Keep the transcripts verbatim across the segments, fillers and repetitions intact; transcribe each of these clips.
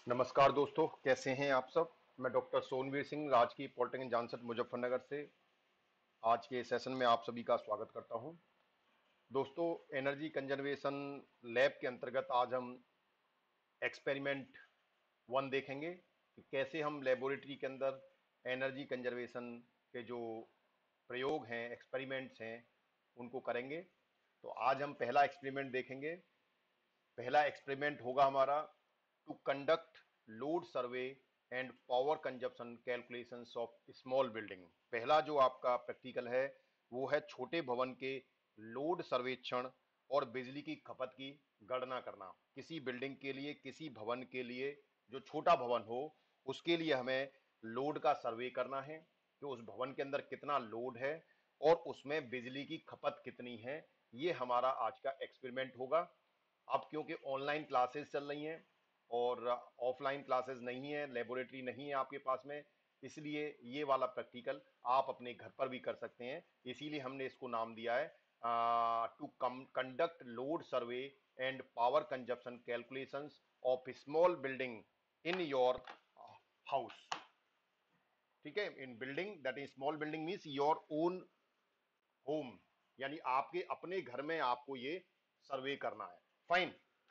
नमस्कार दोस्तों, कैसे हैं आप सब। मैं डॉक्टर सोनवीर सिंह, राजकीय पॉलिटेक्निक जानसठ मुजफ्फरनगर से आज के सेशन में आप सभी का स्वागत करता हूं। दोस्तों, एनर्जी कंजर्वेशन लैब के अंतर्गत आज हम एक्सपेरिमेंट वन देखेंगे कि कैसे हम लेबोरेटरी के अंदर एनर्जी कंजर्वेशन के जो प्रयोग हैं, एक्सपेरिमेंट्स हैं, उनको करेंगे। तो आज हम पहला एक्सपेरिमेंट देखेंगे। पहला एक्सपेरिमेंट होगा हमारा to conduct load survey and power consumption calculations of small building. पहला जो आपका प्रैक्टिकल है वो है छोटे भवन के लोड सर्वेक्षण और बिजली की खपत की गणना करना। किसी बिल्डिंग के लिए, किसी भवन के लिए जो छोटा भवन हो, उसके लिए हमें लोड का सर्वे करना है कि उस भवन के अंदर कितना लोड है और उसमें बिजली की खपत कितनी है। ये हमारा आज का एक्सपेरिमेंट होगा। अब क्योंकि ऑनलाइन क्लासेस चल रही हैं और ऑफलाइन क्लासेस नहीं है, लेबोरेटरी नहीं है आपके पास में, इसलिए ये वाला प्रैक्टिकल आप अपने घर पर भी कर सकते हैं। इसीलिए हमने इसको नाम दिया है to conduct load survey and power consumption calculations of small building in your house. ठीक है, in building, that is small building means your own home, यानी आपके अपने घर में आपको ये सर्वे करना है। फाइन।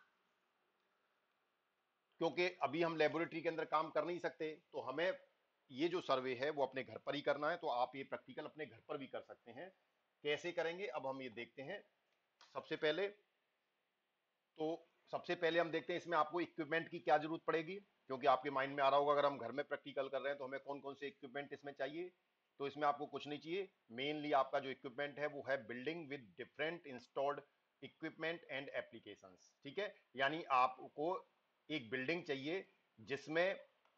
क्योंकि अभी हम लेबोरेटरी के अंदर काम कर नहीं सकते, तो हमें ये जो सर्वे है वो अपने घर पर ही करना है। तो आप ये प्रैक्टिकल अपने घर पर भी कर सकते हैं। कैसे करेंगे अब हम ये देखते हैं। सबसे पहले तो सबसे पहले हम देखते हैं इसमें आपको इक्विपमेंट की क्या जरूरत पड़ेगी, क्योंकि आपके माइंड में आ रहा होगा अगर हम घर में प्रैक्टिकल कर रहे हैं तो हमें कौन कौन से इक्विपमेंट इसमें चाहिए। तो इसमें आपको कुछ नहीं चाहिए। मेनली आपका जो इक्विपमेंट है वो है building with different installed equipment and applications. ठीक है, यानी आपको एक बिल्डिंग चाहिए जिसमें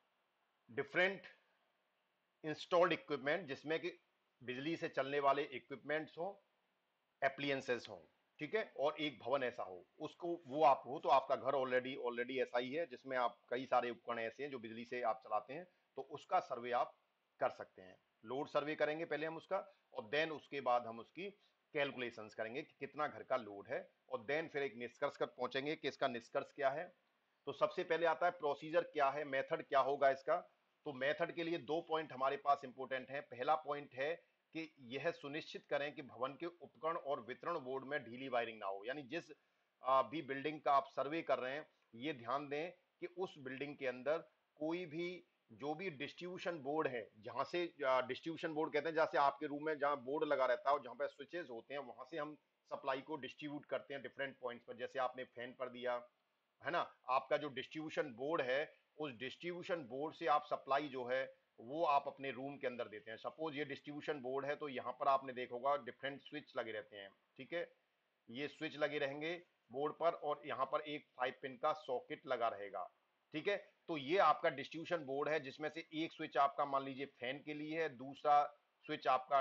डिफरेंट इंस्टॉल्ड इक्विपमेंट, जिसमें कि बिजली से चलने वाले इक्विपमेंट्स हो, एप्लियंसेस हो। ठीक है, और एक भवन ऐसा हो, उसको वो आप हो तो आपका घर ऑलरेडी ऑलरेडी ऐसा ही है जिसमें आप कई सारे उपकरण ऐसे हैं जो बिजली से आप चलाते हैं, तो उसका सर्वे आप कर सकते हैं। लोड सर्वे करेंगे पहले हम उसका, और देन उसके बाद हम उसकी कैलकुलेशंस करेंगे कि कितना घर का लोड है, और देन फिर एक निष्कर्ष पर पहुंचेंगे कि इसका निष्कर्ष क्या है। तो सबसे पहले आता है प्रोसीजर क्या है, मेथड क्या होगा इसका। तो मेथड के लिए दो पॉइंट हमारे पास इंपॉर्टेंट है। पहला पॉइंट है कि यह सुनिश्चित करें कि भवन के उपकरण और वितरण बोर्ड में ढीली वायरिंग ना हो। यानी जिस आ, भी बिल्डिंग का आप सर्वे कर रहे हैं, ये ध्यान दें कि उस बिल्डिंग के अंदर कोई भी जो भी डिस्ट्रीब्यूशन बोर्ड है, जहां से डिस्ट्रीब्यूशन बोर्ड कहते हैं, जहां से आपके रूम में जहां बोर्ड लगा रहता है और जहां पे स्विचेस होते हैं, वहां से हम सप्लाई को डिस्ट्रीब्यूट करते हैं डिफरेंट पॉइंट्स पर। जैसे आपने फैन पर दिया है ना, आपका जो डिस्ट्रीब्यूशन बोर्ड है, उस डिस्ट्रीब्यूशन बोर्ड से आप सप्लाई जो है वो आप अपने रूम के अंदर देते हैं। सपोज ये डिस्ट्रीब्यूशन बोर्ड है, तो यहां पर आपने देखा होगा डिफरेंट स्विच लगे रहते हैं। ठीक है, ये स्विच लगे रहेंगे बोर्ड पर, और यहां पर एक फाइव पिन का सॉकेट लगा रहेगा। ठीक है, तो ये आपका डिस्ट्रीब्यूशन बोर्ड है, जिसमें से एक स्विच आपका मान लीजिए फैन के लिए है, दूसरा स्विच आपका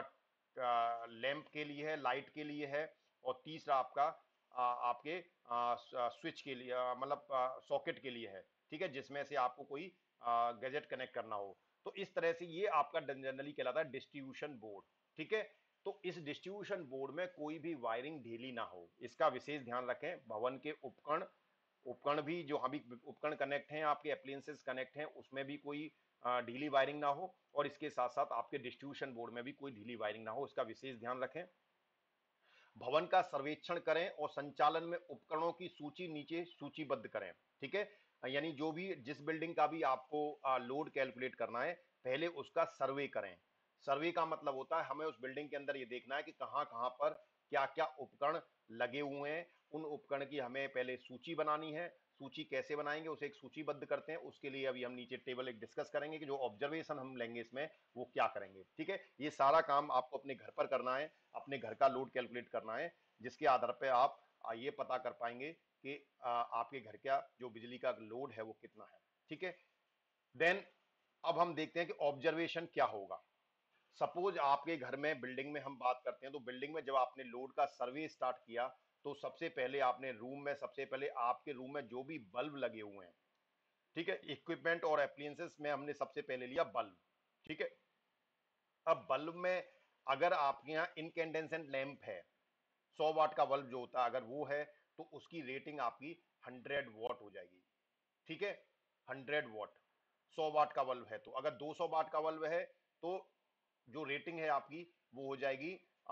लैंप के लिए है, लाइट के लिए है, और तीसरा आपका आ, आपके स्विच के लिए, आ, मतलब सॉकेट के लिए है। ठीक है, जिसमें से आपको कोई गैजेट कनेक्ट करना हो। तो इस तरह से ये आपका जनरली कहलाता है डिस्ट्रीब्यूशन बोर्ड। ठीक है, तो इस डिस्ट्रीब्यूशन बोर्ड में कोई भी वायरिंग ढीली ना हो, इसका विशेष ध्यान रखें। भवन के उपकरण उपकरण भी जो अभी उपकरण कनेक्ट हैं, आपके अप्लायंसेस कनेक्ट हैं, उसमें भी कोई अ, ढीली वायरिंग ना हो, और इसके साथ साथ आपके डिस्ट्रीब्यूशन बोर्ड में भी कोई ढीली वायरिंग ना हो, इसका विशेष ध्यान रखें। भवन का सर्वेक्षण करें और संचालन में उपकरणों की सूची नीचे सूचीबद्ध करें। ठीक है, यानी जो भी जिस बिल्डिंग का भी आपको आ, लोड कैलकुलेट करना है, पहले उसका सर्वे करें। सर्वे का मतलब होता है हमें उस बिल्डिंग के अंदर ये देखना है कि कहां कहां पर क्या क्या उपकरण लगे हुए हैं। उन उपकरण की हमें पहले सूची बनानी है। सूची कैसे बनाएंगे, उसे एक सूचीबद्ध करते हैं। उसके लिए अभी हम नीचे टेबल एक डिस्कस करेंगे कि जो ऑब्जर्वेशन हम लेंगे इसमें वो क्या करेंगे। ठीक है, ये सारा काम आपको अपने घर पर करना है, अपने घर का लोड कैलकुलेट करना है, जिसके आधार पर आप ये पता कर पाएंगे कि आपके घर का जो बिजली का लोड है वो कितना है। ठीक है, देन अब हम देखते हैं कि ऑब्जर्वेशन क्या होगा। सपोज आपके घर में, बिल्डिंग में हम बात करते हैं, तो बिल्डिंग में जब आपने लोड का सर्वे स्टार्ट किया, तो सबसे पहले आपने रूम में, सबसे पहले आपके रूम में जो भी बल्ब लगे हुए हैं, ठीक है, इक्विपमेंट और एप्लियंसेस में हमने सबसे पहले लिया बल्ब। ठीक है, अब बल्ब में अगर आपके यहाँ इनकेंडेंसेंट लैंप है, सौ वाट का बल्ब जो होता है, अगर वो है तो उसकी रेटिंग आपकी हंड्रेड वॉट हो जाएगी। ठीक है, हंड्रेड वॉट, सौ वाट का बल्ब है तो, अगर दो सौ वाट का बल्ब है तो जो रेटिंग है आपकी वो हो जाएगी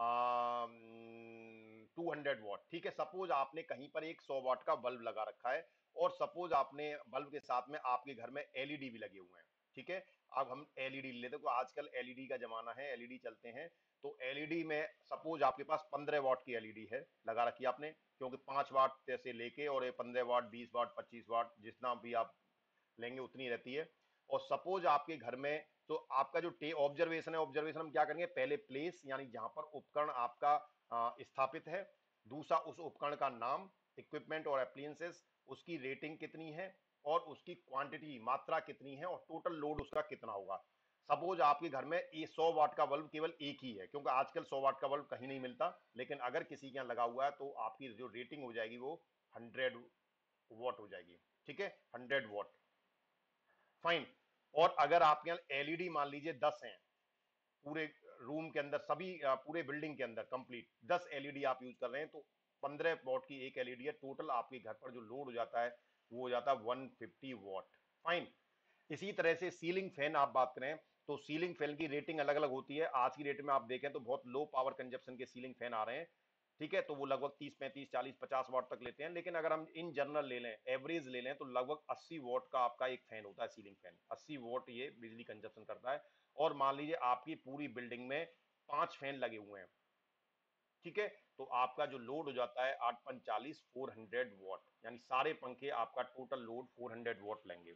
टू हंड्रेड वॉट। ठीक है, सपोज आपने कहीं पर एक सौ वाट का बल्ब लगा रखा है और सपोज आपने बल्ब के साथ में आपके घर में एलईडी भी लगे हुए हैं। ठीक है, अब हम एलईडी लेते हैं, तो आजकल एलईडी का जमाना है, एलईडी चलते हैं। तो एलईडी में सपोज आपके पास पंद्रह वाट की एलईडी है लगा रखी आपने, क्योंकि पांच वाट से लेके और ये पंद्रह वाट, बीस वाट, पच्चीस वाट, जितना भी आप लेंगे उतनी रहती है। और सपोज आपके घर में, तो आपका जो टे ऑब्जर्वेशन है, ऑब्जर्वेशन हम क्या करेंगे, पहले प्लेस यानी जहां पर उपकरण आपका आ, स्थापित है, दूसरा उस उपकरण का नाम, इक्विपमेंट और अप्लायंसेस, उसकी रेटिंग कितनी है और उसकी क्वांटिटी, मात्रा कितनी है और टोटल लोड उसका कितना होगा। सपोज आपके घर में ये सौ वाट का बल्ब केवल एक ही है, क्योंकि आजकल सौ वाट का बल्ब कहीं नहीं मिलता, लेकिन अगर किसी के यहाँ लगा हुआ है तो आपकी जो रेटिंग हो जाएगी वो हंड्रेड वॉट हो जाएगी। ठीक है, हंड्रेड वॉट, फाइन। और अगर आपके यहाँ एलईडी मान लीजिए दस हैं पूरे रूम के अंदर, सभी पूरे बिल्डिंग के अंदर कंप्लीट दस एलईडी आप यूज कर रहे हैं, तो पंद्रह वॉट की एक एलईडी है, टोटल आपके घर पर जो लोड हो जाता है वो हो जाता है वन फिफ्टी वॉट, फाइन। इसी तरह से सीलिंग फैन आप बात करें तो सीलिंग फैन की रेटिंग अलग अलग होती है। आज की रेट में आप देखें तो बहुत लो पावर कंजप्शन के सीलिंग फैन आ रहे हैं। ठीक है, तो वो लगभग तीस, पैंतीस, चालीस, पचास वाट तक लेते हैं, लेकिन अगर हम इन जनरल ले लें, एवरेज ले लें, तो लगभग अस्सी वाट का आपका एक फैन होता है, सीलिंग फैन अस्सी वाट ये बिजली कंजप्शन करता है। और मान लीजिए आपकी पूरी बिल्डिंग में पांच फैन लगे हुए हैं, ठीक है, तो आपका जो लोड हो जाता है आठ पंच चालीस, फोर हंड्रेड वॉट, यानी सारे पंखे आपका total load four hundred watt लेंगे।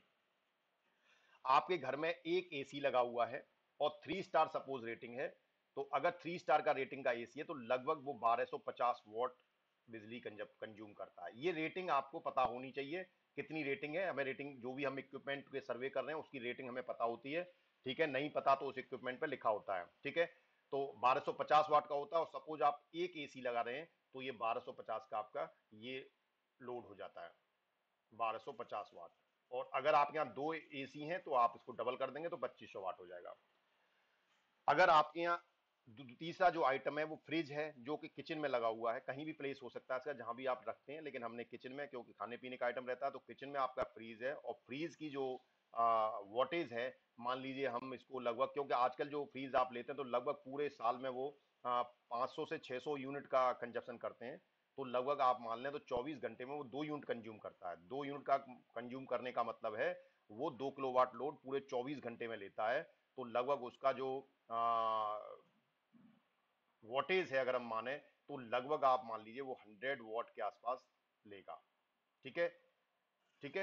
आपके घर में एक एसी लगा हुआ है और थ्री स्टार सपोज रेटिंग है, तो अगर थ्री स्टार का रेटिंग का एसी है तो लगभग वो बारह सौ पचास वॉट बिजली कंज्यूम करता है। ये रेटिंग आपको पता होनी चाहिए कितनी रेटिंग है, हमें रेटिंग जो भी हम इक्विपमेंट के सर्वे कर रहे हैं उसकी रेटिंग हमें पता होती है। ठीक है, नहीं पता तो उस इक्विपमेंट पर लिखा होता है। ठीक है, तो बारह सौ पचास वाट का होता है और सपोज आप एक एसी लगा रहे हैं तो ये बारह सौ पचास का आपका ये लोड हो जाता है, बारह सौ पचास वाट। और अगर आपके यहाँ दो एसी हैं तो आप इसको डबल कर देंगे तो पच्चीस सौ वाट हो जाएगा। अगर आपके यहाँ तीसरा जो आइटम है वो फ्रिज है, जो कि किचन में लगा हुआ है, कहीं भी प्लेस हो सकता है इसका जहां भी आप रखते हैं, लेकिन हमने किचन में, क्योंकि खाने पीने का आइटम रहता है, तो किचन में आपका फ्रीज है। और फ्रीज की जो वॉटेज है, मान लीजिए हम इसको लगभग, क्योंकि आजकल जो फ्रीज आप लेते हैं तो लगभग पूरे साल में वो पाँच सौ से छह सौ यूनिट का कंजप्शन करते हैं, तो लगभग आप मान लें तो चौबीस घंटे में वो दो यूनिट कंज्यूम करता है। दो यूनिट का कंज्यूम करने का मतलब है वो दो किलोवाट लोड पूरे चौबीस घंटे में लेता है, तो लगभग उसका जो वॉटेज है अगर हम माने तो लगभग आप मान लीजिए वो हंड्रेड वॉट के आसपास लेगा। ठीक है, ठीक है,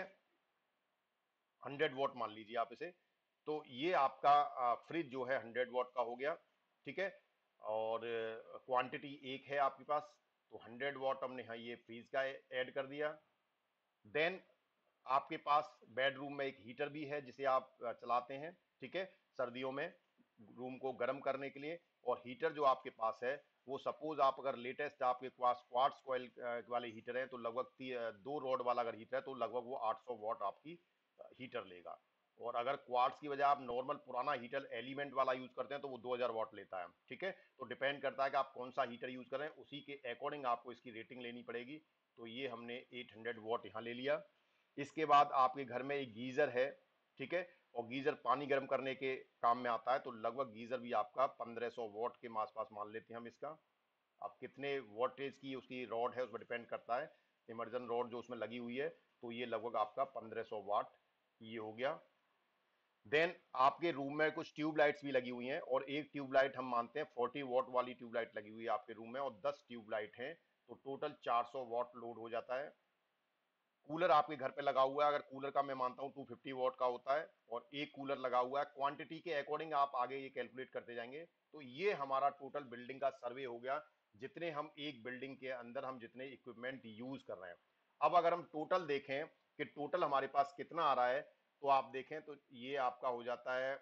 हंड्रेड वॉट मान लीजिए आप इसे। तो ये आपका फ्रिज जो है हंड्रेड वॉट का हो गया। ठीक है, और क्वांटिटी एक है आपके पास, तो हंड्रेड वॉट हमने यहाँ ये फ्रीज का ऐड कर दिया। देन आपके पास बेडरूम में एक हीटर भी है जिसे आप चलाते हैं, ठीक है, सर्दियों में रूम को गर्म करने के लिए। और हीटर जो आपके पास है वो सपोज आप अगर लेटेस्ट आपके पास क्वार्ट्ज कॉइल वाले हीटर है तो लगभग दो रॉड वाला अगर हीटर है तो लगभग वो आठ सौ वॉट आपकी हीटर लेगा। और अगर क्वार्ट्ज की बजाय आप नॉर्मल पुराना हीटर एलिमेंट वाला यूज करते हैं तो वो दो हज़ार वॉट लेता है। ठीक है, तो डिपेंड करता है कि आप कौन सा हीटर यूज करें, उसी के अकॉर्डिंग आपको इसकी रेटिंग लेनी पड़ेगी। तो ये हमने आठ सौ वॉट यहाँ ले लिया। इसके बाद आपके घर में एक गीजर है, ठीक है, और गीजर पानी गर्म करने के काम में आता है, तो लगभग गीजर भी आपका पंद्रह सौ वॉट के आसपास मान लेते हैं हम इसका। अब कितने वोल्टेज की उसकी रॉड है उस पर डिपेंड करता है, इमर्जन रॉड जो उसमें लगी हुई है, तो ये लगभग आपका पंद्रह सौ वाट ये हो गया। देन आपके रूम में कुछ ट्यूबलाइट्स भी लगी हुई हैं, और एक ट्यूबलाइट हम मानते हैं चालीस वॉट वाली ट्यूबलाइट लगी हुई है आपके रूम में, और दस ट्यूबलाइट हैं, तो टोटल चार सौ वॉट लोड हो जाता है। कूलर आपके घर पे लगा हुआ है, अगर कूलर का मैं मानता हूं दो सौ पचास वॉट का होता है, और एक कूलर लगा हुआ है, क्वांटिटी के अकॉर्डिंग आप आगे ये कैलकुलेट करते जाएंगे। तो ये हमारा टोटल बिल्डिंग का सर्वे हो गया, जितने हम एक बिल्डिंग के अंदर हम जितने इक्विपमेंट यूज कर रहे हैं। अब अगर हम टोटल देखें कि टोटल हमारे पास कितना आ रहा है, तो आप देखें तो ये आपका हो जाता है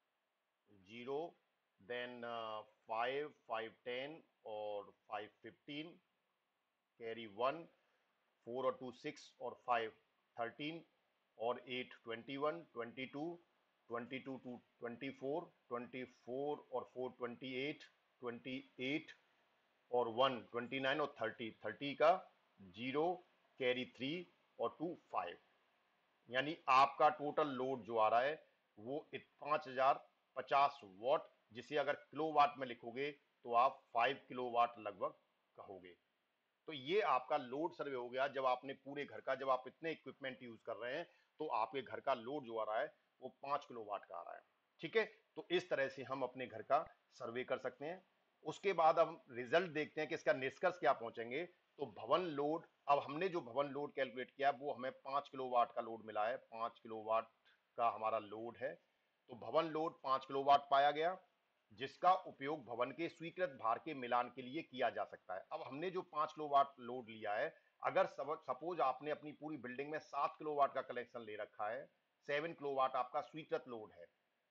zero, then five, five ten और five fifteen, carry one, four और टू सिक्स और फाइव थर्टीन, और eight twenty one, twenty two, twenty two two twenty four, twenty four और four twenty eight, twenty eight और one twenty nine और thirty, thirty का zero, carry three और two five. यानी आपका total load जो आ रहा है वो पांच हजार पचास वॉट, जिसे अगर किलोवाट में लिखोगे तो आप फाइव किलोवाट लगभग कहोगे। तो ये आपका लोड सर्वे हो गया। जब आपने पूरे घर का, जब आप इतने इक्विपमेंट यूज कर रहे हैं तो आपके घर का लोड जो आ रहा है वो पांच किलोवाट का आ रहा है। ठीक है, तो इस तरह से हम अपने घर का सर्वे कर सकते हैं। उसके बाद हम रिजल्ट देखते हैं कि इसका निष्कर्ष क्या पहुंचेंगे। तो भवन लोड, अब हमने जो भवन लोड कैलकुलेट किया वो हमें पांच किलोवाट का लोड मिला है, पांच किलोवाट का हमारा लोड है। तो भवन लोड पांच किलोवाट पाया गया, जिसका उपयोग भवन के स्वीकृत भार के मिलान के लिए किया जा सकता है। अब हमने जो पांच किलोवाट लोड लिया है, अगर सपोज आपने अपनी पूरी बिल्डिंग में सात किलोवाट का कनेक्शन ले रखा है, सेवन किलोवाट आपका स्वीकृत लोड है,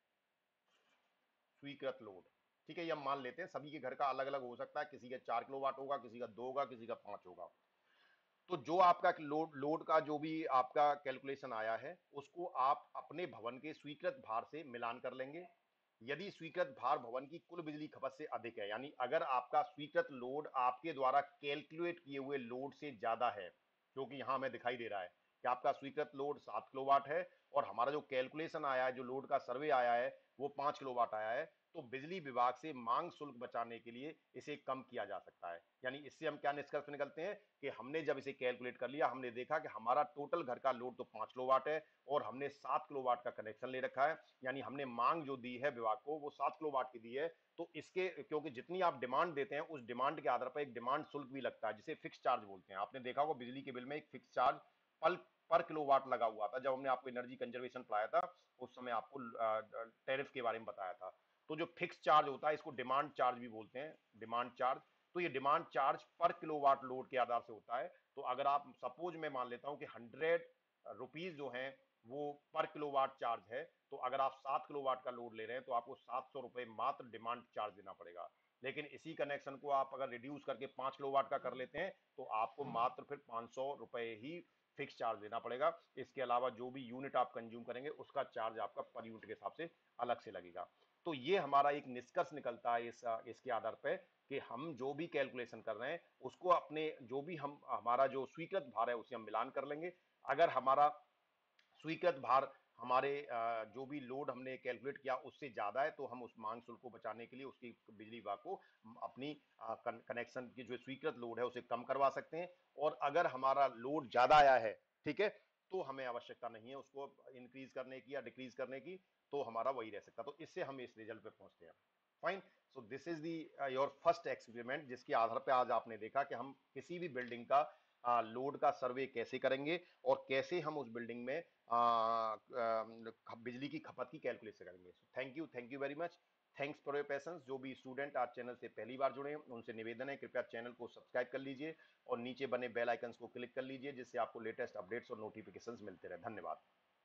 स्वीकृत लोड। ठीक है, ये हम मान लेते हैं, सभी के घर का अलग अलग हो सकता है, किसी का चार किलोवाट होगा, किसी का दो होगा, किसी का पांच होगा। तो जो आपका लोड लोड का जो भी आपका कैलकुलेशन आया है उसको आप अपने भवन के स्वीकृत भार से मिलान कर लेंगे। यदि स्वीकृत भार भवन की कुल बिजली खपत से अधिक है, यानी अगर आपका स्वीकृत लोड आपके द्वारा कैलकुलेट किए हुए लोड से ज्यादा है, क्योंकि यहां हमें दिखाई दे रहा है कि आपका स्वीकृत लोड सात किलोवाट है और हमारा जो कैलकुलेशन आया है, जो लोड का सर्वे आया है वो पांच किलोवाट आया है, तो बिजली विभाग से मांग शुल्क बचाने के लिए इसे कम किया जा सकता है। यानी इससे हम क्या निष्कर्ष निकलते हैं कि हमने जब इसे कैलकुलेट कर लिया, हमने देखा कि हमारा टोटल घर का लोड तो पांच किलोवाट है और हमने सात किलोवाट का कनेक्शन ले रखा है, यानी हमने मांग जो दी है विभाग को वो सात किलोवाट की दी है। तो इसके, क्योंकि जितनी आप डिमांड देते हैं उस डिमांड के आधार पर एक डिमांड शुल्क भी लगता है, जिसे फिक्स चार्ज बोलते हैं। आपने देखा होगा बिजली के बिल में एक फिक्स चार्ज पल पर किलोवाट लगा हुआ था। जब हमने आपको एनर्जी कंजर्वेशन पढ़ाया था उस समय आपको टैरिफ के बारे में बताया था। तो जो फिक्स चार्ज होता है इसको डिमांड चार्ज भी बोलते हैं, डिमांड चार्ज। तो ये डिमांड चार्ज पर किलोवाट लोड के आधार से होता है। तो अगर आप सपोज मैं मान लेता हूं कि हंड्रेड रुपीज जो है वो पर किलोवाट चार्ज है, तो अगर आप सात किलोवाट का लोड ले रहे हैं तो आपको सात सौ रुपए मात्र डिमांड चार्ज देना पड़ेगा। लेकिन इसी कनेक्शन को आप अगर रिड्यूस करके पांच किलोवाट का कर लेते हैं तो आपको मात्र फिर पांच सौ रुपए ही फिक्स चार्ज देना पड़ेगा। इसके अलावा जो भी यूनिट आप कंज्यूम करेंगे उसका चार्ज आपका पर यूनिट के हिसाब से अलग से लगेगा। तो ये हमारा एक निष्कर्ष निकलता है इस इसके आधार पर कि हम जो भी कैलकुलेशन कर रहे हैं उसको अपने जो भी हम हमारा जो स्वीकृत भार है उसे हम मिलान कर लेंगे। अगर हमारा स्वीकृत भार हमारे जो भी लोड हमने कैलकुलेट किया उससे ज्यादा है तो हम उस मांग शुल्क को बचाने के लिए उसकी बिजली विभाग को अपनी कनेक्शन की जो स्वीकृत लोड है उसे कम करवा सकते हैं। और अगर हमारा लोड ज्यादा आया है, ठीक है, तो हमें आवश्यकता नहीं है उसको इंक्रीज करने की या डिक्रीज करने की, तो हमारा वही रह सकता। तो इससे हम इस रिजल्ट पे पहुंचते हैं। Fine. So this is the your first experiment, जिसके आधार पर आज आपने देखा कि हम किसी भी बिल्डिंग का लोड का सर्वे कैसे करेंगे और कैसे हम उस बिल्डिंग में आ, आ, बिजली की खपत की कैलकुलेशन करेंगे। Thank you, thank you very much. Thanks for your patience. जो भी स्टूडेंट आज चैनल से पहली बार जुड़े हैं उनसे निवेदन है कृपया चैनल को सब्सक्राइब कर लीजिए और नीचे बने बेल आइकन्स को क्लिक कर लीजिए, जिससे आपको लेटेस्ट अपडेट्स और नोटिफिकेशंस मिलते रहे। धन्यवाद।